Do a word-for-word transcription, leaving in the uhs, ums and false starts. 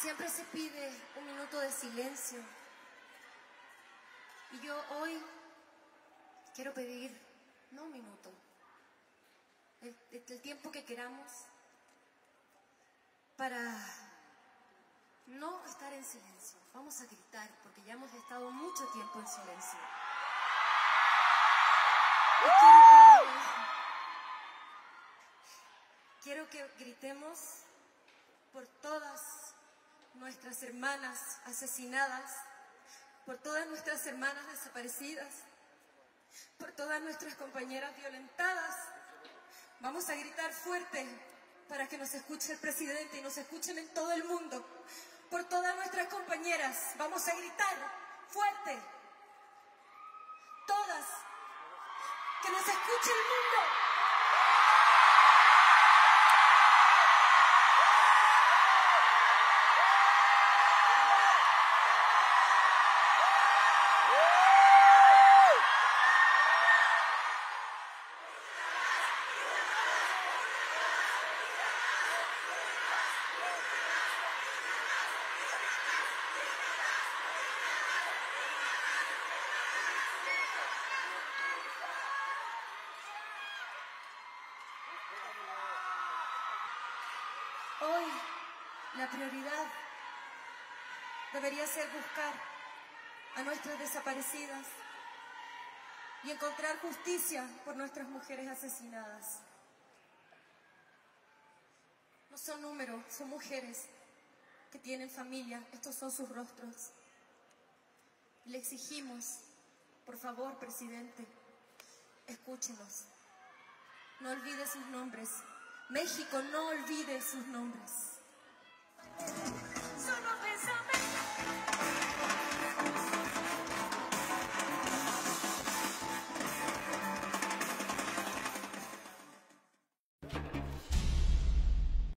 Siempre se pide un minuto de silencio. Y yo hoy quiero pedir, no un minuto, el, el tiempo que queramos para no estar en silencio. Vamos a gritar porque ya hemos estado mucho tiempo en silencio. Y quiero que, quiero que gritemos por todas nuestras hermanas asesinadas, por todas nuestras hermanas desaparecidas, por todas nuestras compañeras violentadas. Vamos a gritar fuerte para que nos escuche el presidente y nos escuchen en todo el mundo. Por todas nuestras compañeras, vamos a gritar fuerte. Todas, que nos escuche el mundo. Hoy la prioridad debería ser buscar a nuestras desaparecidas y encontrar justicia por nuestras mujeres asesinadas. No son números, son mujeres que tienen familia, estos son sus rostros. Le exigimos, por favor, presidente, escúchenos. No olvide sus nombres. México, no olvide sus nombres.